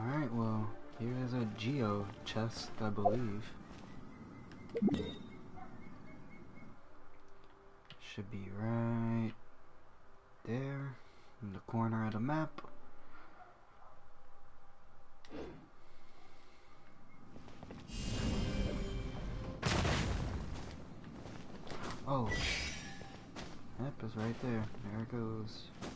Alright, well, here is a geo chest, I believe. Should be right there in the corner of the map. Oh, map is right there. There it goes.